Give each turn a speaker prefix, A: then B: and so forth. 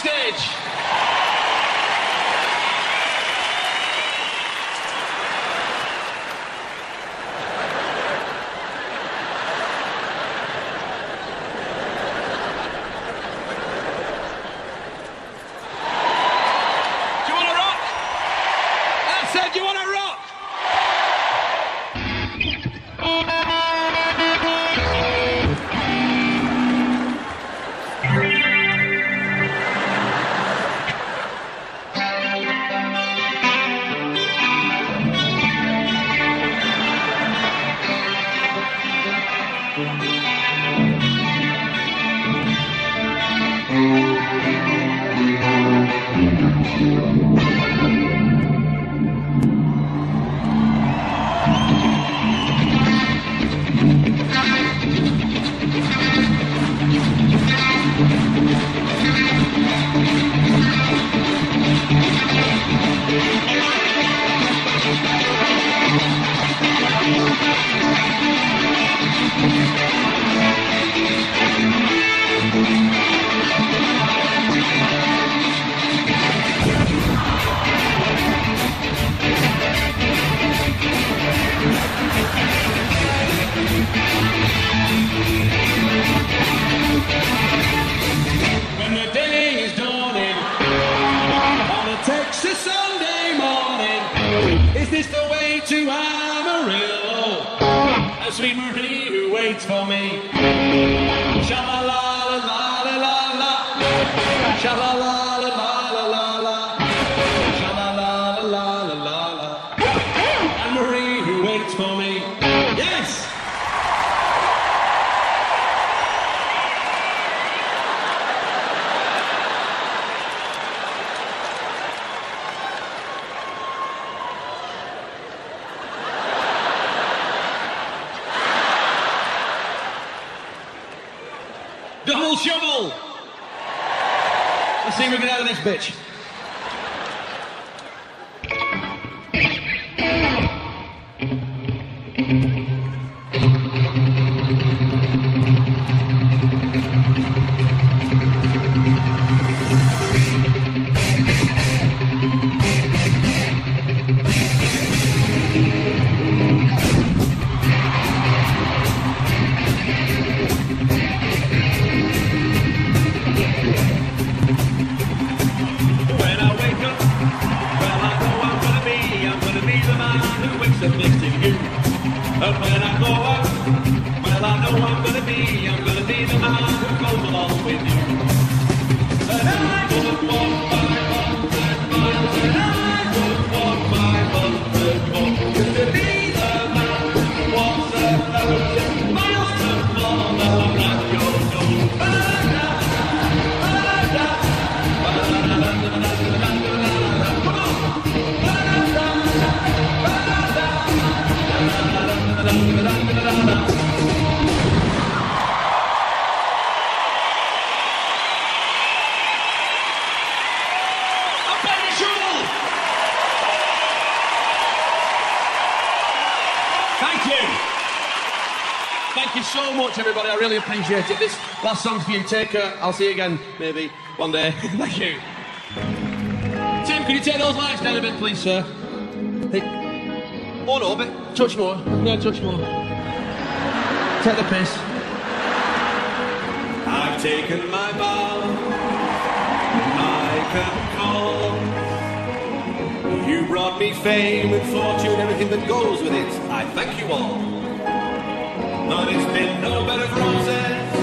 A: stage. Do you want to rock? I said, do you want to rock? When the day is dawning on a Texas Sunday morning, is this the way to Amarillo? A sweet Marie who waits for me. Sha-la-la-la-la-la-la-la, sha-la-la-la-la-la-la-la, sha-la-la-la-la-la-la, and Marie who waits for me. Yes! Double shovel! Let's see if we can get out of this bitch. When I wake up, well I know I'm gonna be the man who wakes up next to you. And when I go out, well I know I'm gonna be the man who goes along with you. And I would walk 500 miles, and I would walk 500 more, just to be the man who walks 1,000 miles to fall down at your door. Thank you. Thank you so much, everybody. I really appreciate it. This last song's for you. Take care. I'll see you again, maybe, one day. Thank you. Tim, can you take those lights down a bit, please, sir? Hey. Oh, no, a bit. Touch more. No, touch more. Take the piss. I've taken my bow. I can call. You brought me fame and fortune, everything that goes with it. I thank you all. But it's been no bed of roses.